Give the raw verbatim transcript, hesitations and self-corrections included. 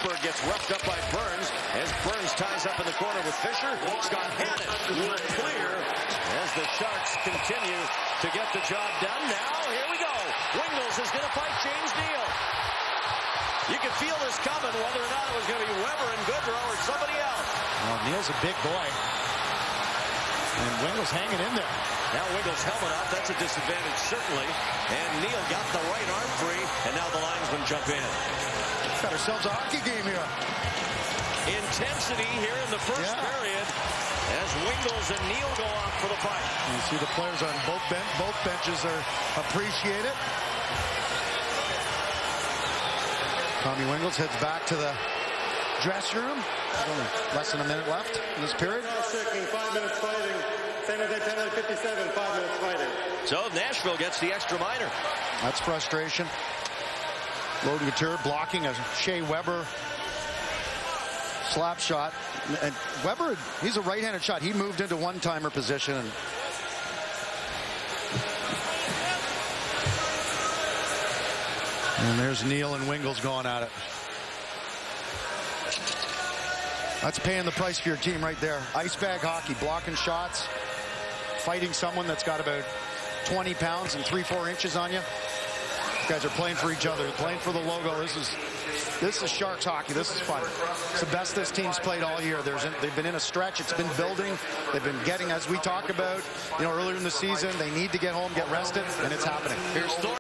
Forsberg gets roughed up by Burns as Burns ties up in the corner with Fisher. Scott Hannon will clear as the Sharks continue to get the job done. Now, here we go. Wingels is going to fight James Neal. You could feel this coming, whether or not it was going to be Weber and Goodrow or somebody else. Well, Neal's a big boy. And Wingels hanging in there. Now Wingels helmet off. That's a disadvantage, certainly. And Neal got the right arm free, and now the linesmen jump in. Got ourselves a hockey game here. Intensity here in the first yeah. period as Wingels and Neal go off for the fight. You see the players on both, ben both benches are appreciate it. Tommy Wingels heads back to the dressing room. There's only less than a minute left in this period. Five minutes fighting. San Jose penalty fifty-seven, five minutes fighting. So Nashville gets the extra minor. That's frustration. Logan Couture blocking a Shea Weber slap shot. And Weber, he's a right-handed shot. He moved into one-timer position. And And there's Neal and Wingels going at it. That's paying the price for your team right there. Ice bag hockey, blocking shots, fighting someone that's got about twenty pounds and three, four inches on you. You guys are playing for each other, playing for the logo. This is this is Sharks hockey. This is fun. It's the best this team's played all year. There's they've been in a stretch. It's been building. They've been getting, as we talk about, you know, earlier in the season. They need to get home, get rested, and it's happening. Here's Thor